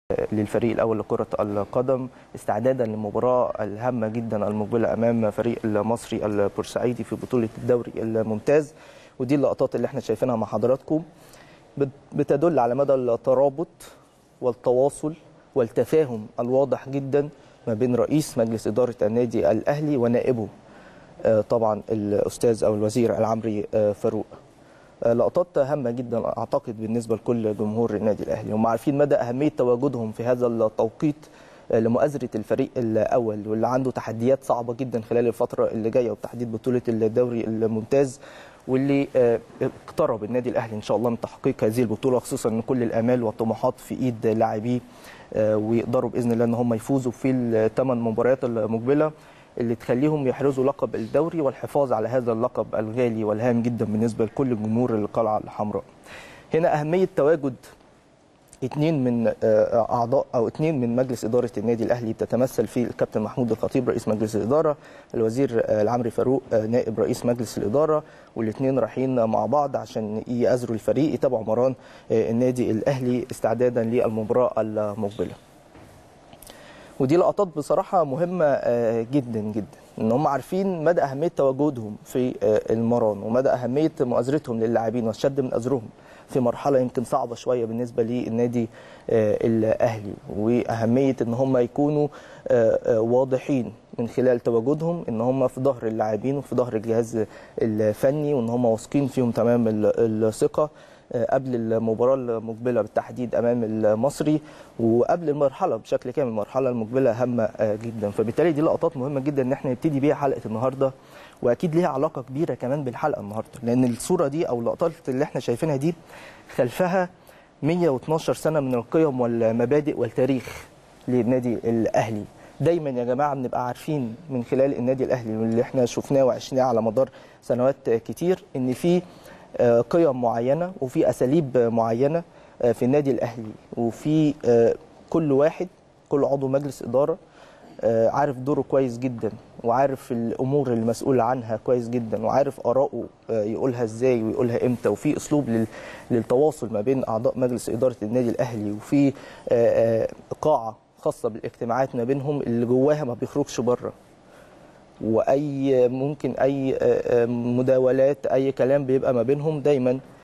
للفريق الأول لكرة القدم استعدادا للمباراة الهامة جدا المقبلة أمام فريق المصري البورسعيدي في بطولة الدوري الممتاز. ودي اللقطات اللي احنا شايفينها مع حضراتكم بتدل على مدى الترابط والتواصل والتفاهم الواضح جدا ما بين رئيس مجلس إدارة النادي الأهلي ونائبه طبعا الأستاذ أو الوزير العمري فاروق. لقطات هامه جدا اعتقد بالنسبه لكل جمهور النادي الاهلي، هم عارفين مدى اهميه تواجدهم في هذا التوقيت لمؤازره الفريق الاول واللي عنده تحديات صعبه جدا خلال الفتره اللي جايه وبتحديد بطوله الدوري الممتاز، واللي اقترب النادي الاهلي ان شاء الله من تحقيق هذه البطوله، خصوصا ان كل الامال والطموحات في ايد لاعبيه ويقدروا باذن الله ان هم يفوزوا في الثمان مباريات المقبله اللي تخليهم يحرزوا لقب الدوري والحفاظ على هذا اللقب الغالي والهام جدا بالنسبه لكل جمهور القلعه الحمراء. هنا اهميه تواجد اثنين من اعضاء او اثنين من مجلس اداره النادي الاهلي بتتمثل في الكابتن محمود الخطيب رئيس مجلس الاداره، الوزير العمري فاروق نائب رئيس مجلس الاداره، والاثنين رايحين مع بعض عشان يأزروا الفريق يتابعوا مران النادي الاهلي استعدادا للمباراه المقبله. ودي لقطات بصراحة مهمة جدا جدا، ان هم عارفين مدى أهمية تواجدهم في المران ومدى أهمية مؤازرتهم للاعبين والشد من أزرهم في مرحلة يمكن صعبة شوية بالنسبة للنادي الأهلي، وأهمية ان هم يكونوا واضحين من خلال تواجدهم ان هم في ظهر اللاعبين وفي ظهر الجهاز الفني، وان هم واثقين فيهم تمام الثقة قبل المباراة المقبلة بالتحديد أمام المصري، وقبل المرحلة بشكل كامل المرحلة المقبلة هامة جدا. فبالتالي دي لقطات مهمة جدا إن احنا نبتدي بيها حلقة النهاردة، وأكيد ليها علاقة كبيرة كمان بالحلقة النهاردة، لأن الصورة دي أو اللقطات اللي احنا شايفينها دي خلفها 112 سنة من القيم والمبادئ والتاريخ للنادي الأهلي. دايما يا جماعة بنبقى عارفين من خلال النادي الأهلي واللي احنا شفناه وعشناه على مدار سنوات كتير إن في قيم معينة وفي أساليب معينة في النادي الأهلي، وفي كل واحد كل عضو مجلس إدارة عارف دوره كويس جدا وعارف الأمور اللي مسؤول عنها كويس جدا وعارف آراءه يقولها إزاي ويقولها إمتى، وفي أسلوب للتواصل ما بين أعضاء مجلس إدارة النادي الأهلي، وفي قاعة خاصة بالاجتماعات ما بينهم اللي جواها ما بيخرجش بره، واي ممكن اي مداولات اي كلام بيبقى ما بينهم دايما